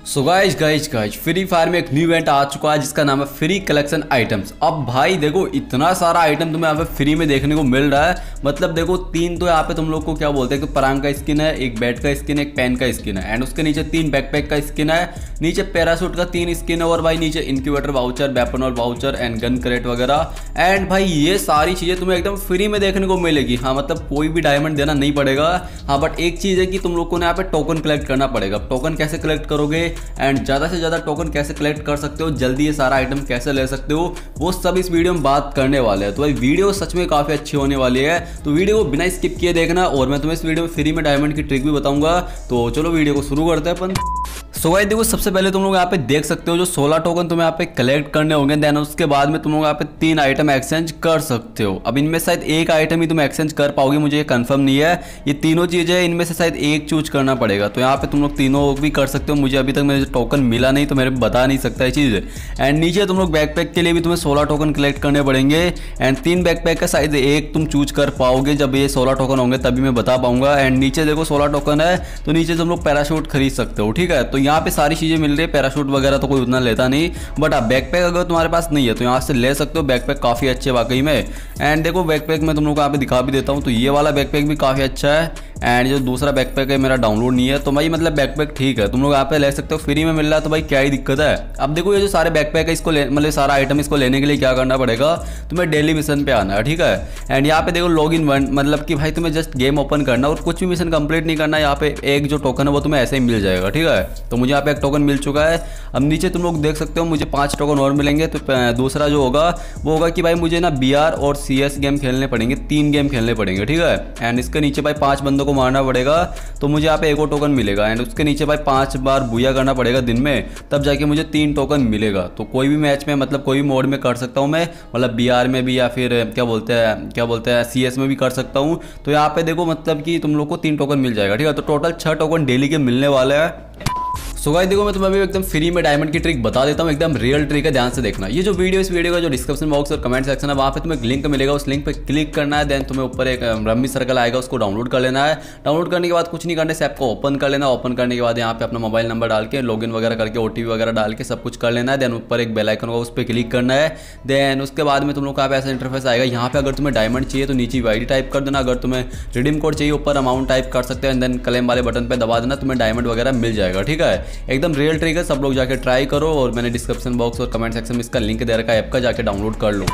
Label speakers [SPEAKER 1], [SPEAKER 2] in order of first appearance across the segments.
[SPEAKER 1] So guys free fire में एक new event आ चुका है जिसका नाम है फ्री कलेक्शन आइटम्स। अब भाई देखो इतना सारा आइटम तुम्हें यहाँ पे फ्री में देखने को मिल रहा है। मतलब देखो तीन तो यहाँ पे तुम लोग को क्या बोलते हैं कि परांग का स्किन है, एक बैट का स्किन है, एक पेन का स्किन है एंड उसके नीचे तीन बैकपैक का स्किन है, नीचे पैराशूट का तीन स्किन है और भाई नीचे इंक्यूबेटर वाउचर, वेपन और वाउचर एंड गन क्रेट वगैरह। एंड भाई ये सारी चीज़ें तुम्हें एकदम फ्री में देखने को मिलेगी। हाँ मतलब कोई भी डायमंड देना नहीं पड़ेगा। हाँ बट एक चीज़ है कि तुम लोग को यहाँ पे टोकन कलेक्ट करना पड़ेगा। टोकन कैसे कलेक्ट करोगे एंड ज़्यादा से ज़्यादा टोकन कैसे कलेक्ट कर सकते हो, जल्दी ये सारा आइटम कैसे ले सकते हो, वो सब इस वीडियो में बात करने वाले हैं। तो भाई वीडियो सच में काफ़ी अच्छी होने वाली है, तो वीडियो को बिना स्किप किए देखना। और मैं तुम्हें इस वीडियो में फ्री में डायमंड की ट्रिक भी बताऊंगा। तो चलो वीडियो को शुरू करते हैं अपन। सो गाइस देखो सबसे पहले तुम लोग यहाँ पे देख सकते हो जो 16 टोकन तुम्हें यहाँ पे कलेक्ट करने होंगे। देन उसके बाद में तुम लोग यहाँ पे 3 आइटम एक्सचेंज कर सकते हो। अब इनमें शायद एक आइटम ही तुम एक्सचेंज कर पाओगे, मुझे ये कंफर्म नहीं है। ये तीनों चीज़ें इनमें से शायद एक चूज करना पड़ेगा। तो यहाँ पे तुम लोग तीनों भी कर सकते हो। मुझे अभी तक मेरे टोकन मिला नहीं तो मेरे बता नहीं सकता ये चीज़। एंड नीचे तुम लोग बैकपैक के लिए भी तुम्हें 16 टोकन कलेक्ट करने पड़ेंगे एंड 3 बैकपैक का शायद एक तुम चूज कर पाओगे। जब ये 16 टोकन होंगे तभी मैं बता पाऊंगा। एंड नीचे देखो 16 टोकन है तो नीचे तुम लोग पैराशूट खरीद सकते हो। ठीक है, तो यहाँ पे सारी चीज़ें मिल रही है। पैराशूट वगैरह तो कोई उतना लेता नहीं, बट आप बैकपैक अगर तुम्हारे पास नहीं है तो यहाँ से ले सकते हो। बैकपैक काफ़ी अच्छे वाकई में। एंड देखो बैकपैक मैं तुम लोग को यहाँ पे दिखा भी देता हूँ। तो ये वाला बैकपैक भी काफ़ी अच्छा है एंड जो दूसरा बैकपैक है मेरा डाउनलोड नहीं है। तो भाई मतलब बैकपैक ठीक है, तुम लोग यहाँ पे ले सकते हो, फ्री में मिल रहा है तो भाई क्या ही दिक्कत है। अब देखो ये जो सारे बैकपैक है इसको मतलब सारा आइटम इसको लेने के लिए क्या करना पड़ेगा, तुम्हें डेली मिशन पे आना है। ठीक है, एंड यहाँ पे देखो लॉग इन वन, मतलब कि भाई तुम्हें जस्ट गेम ओपन करना और कुछ भी मिशन कंप्लीट नहीं करना। यहाँ पे एक जो टोकन है वो तुम्हें ऐसे ही मिल जाएगा। ठीक है, तो मुझे यहाँ पे एक टोकन मिल चुका है। अब नीचे तुम लोग देख सकते हो मुझे 5 टोकन और मिलेंगे। तो दूसरा जो होगा वो होगा कि भाई मुझे ना BR और CS गेम खेलने पड़ेंगे, 3 गेम खेलने पड़ेंगे। ठीक है, एंड इसके नीचे भाई 5 बंदों को मारना पड़ेगा तो मुझे यहाँ पे एक और टोकन मिलेगा। एंड उसके नीचे भाई 5 बार बुया करना पड़ेगा दिन में, तब जाके मुझे 3 टोकन मिलेगा। तो कोई भी मैच में मतलब कोई भी मोड में कर सकता हूँ मैं, मतलब BR में भी या फिर क्या बोलते हैं CS में भी कर सकता हूँ। तो यहाँ पे देखो मतलब कि तुम लोग को 3 टोकन मिल जाएगा। ठीक है, तो टोटल 6 टोकन डेली के मिलने वाले हैं। सो गाइस देखो मैं तुम्हें अभी एकदम फ्री में डायमंड की ट्रिक बता देता हूँ, एकदम रियल ट्रिक है, ध्यान से देखना। ये जो वीडियो इस वीडियो का जो डिस्क्रिप्शन बॉक्स और कमेंट सेक्शन है वहाँ पे तुम्हें एक लिंक मिलेगा, उस लिंक पे क्लिक करना है। देन तुम्हें ऊपर एक रम्मी सर्कल आएगा, उसको डाउनलोड कर लेना है। डाउनलोड करने के बाद कुछ नहीं करने से आपको ओपन कर लेना। ओपन करने के बाद यहाँ पे अपना मोबाइल नंबर डाल के लॉगिन वगैरह करके OTP वगैरह डाल के सब कुछ कर लेना है। देन ऊपर एक बेल आइकन होगा, उस पर क्लिक करना है। देन उसके बाद में तुम लोग का ऐसा इंटरफेस आएगा। यहाँ पे अगर तुम्हें डायमंड चाहिए तो नीचे ID टाइप कर देना। अगर तुम्हें रिडीम कोड चाहिए ऊपर अमाउंट टाइप कर सकते हैं। देन क्लेम वाले बटन पे दबा देना, तुम्हें डायमंड वगैरह मिल जाएगा। ठीक है, एकदम रियल ट्रिक है, सब लोग जाके ट्राई करो। और मैंने डिस्क्रिप्शन बॉक्स और कमेंट सेक्शन में इसका लिंक दे रखा है, ऐप का जाके डाउनलोड कर लो।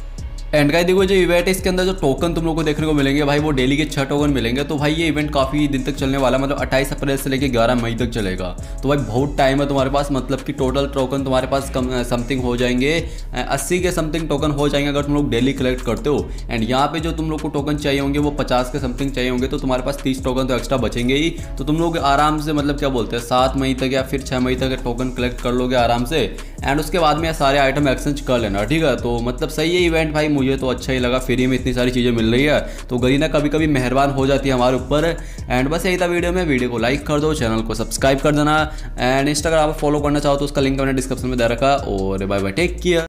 [SPEAKER 1] एंड गाइस देखो जो इवेंट है इसके अंदर जो टोकन तुम लोग को देखने को मिलेंगे भाई वो डेली के 6 टोकन मिलेंगे। तो भाई ये इवेंट काफ़ी दिन तक चलने वाला है, मतलब 28 अप्रैल से लेकर 11 मई तक चलेगा। तो भाई बहुत टाइम है तुम्हारे पास, मतलब कि टोटल टोकन तुम्हारे पास समथिंग हो जाएंगे 80 के समथिंग टोकन हो जाएंगे अगर तुम लोग डेली कलेक्ट करते हो। एंड यहाँ पे जो तुम लोग को टोकन चाहिए होंगे वो 50 के समथिंग चाहिए होंगे। तो तुम्हारे पास 30 टोकन तो एक्स्ट्रा बचेंगे ही। तो तुम लोग आराम से मतलब क्या बोलते हैं 7 मई तक या फिर 6 मई तक टोकन कलेक्ट कर लोगे आराम से। एंड उसके बाद में सारे आइटम एक्सचेंज कर लेना। ठीक है, तो मतलब सही है इवेंट भाई, मुझे तो अच्छा ही लगा। फ्री में इतनी सारी चीज़ें मिल रही है तो गरीना कभी कभी मेहरबान हो जाती है हमारे ऊपर। एंड बस यही था वीडियो में। वीडियो को लाइक कर दो, चैनल को सब्सक्राइब कर देना एंड इंस्टाग्राम पर फॉलो करना चाहो तो उसका लिंक मैंने डिस्क्रिप्शन में दे रखा। और बाय बाय, टेक केयर।